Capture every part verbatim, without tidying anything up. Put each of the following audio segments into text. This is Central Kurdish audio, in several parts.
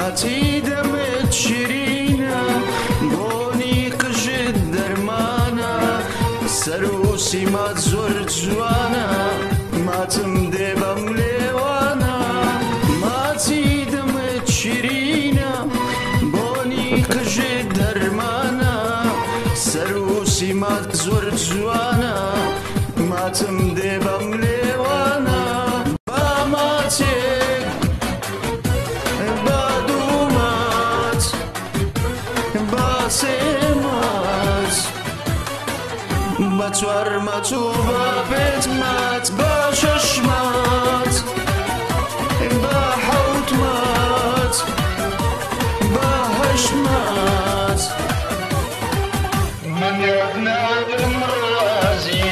ماتی دمت شیرینە بۆنی قژت دەرمانە سەر و سیمات زۆر جوانە ماتم دێ بەم لێوانە ماتی دمت شیرینە بۆنی قژت دەرمانە سەر و سیمات زۆر جوانە ماتم دێ بەم لێوانە با ماتێک با دوو مات با سێ مات با چوار مات و با پێنج مات با شەش مات با حەوت مات با هەشت مات من یاد نابم ڕازی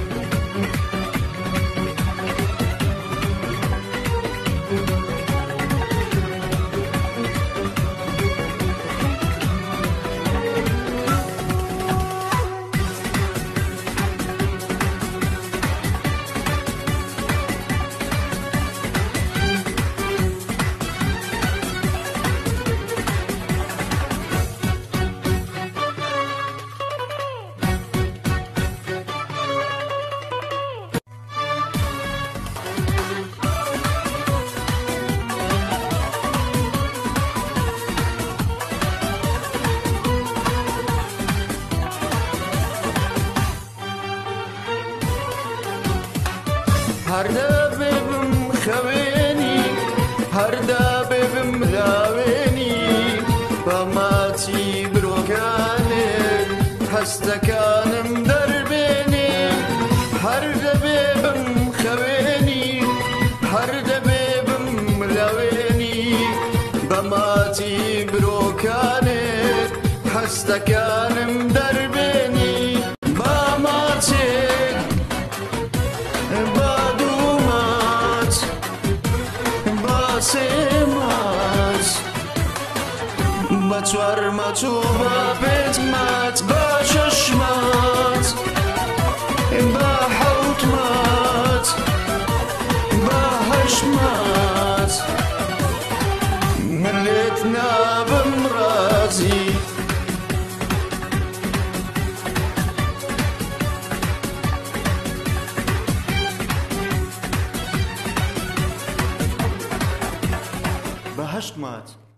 هەردا بێبم خەوێنی هەردا بێبم لاوێنی بە ماچی برۆکانێک هەستەکانم دەربێنێ هەردا بێبم خەوێنی هەردا بێبم لاوێنی بە ماچی برۆکانێک هەستەکانم دەربێنی با ماچێک با دوو مات با سێ مات با چوار مات و با پێنج مات با شەش مات با حەوت مات با هەشت مات من لێت نابم ڕازی بە هەشت مات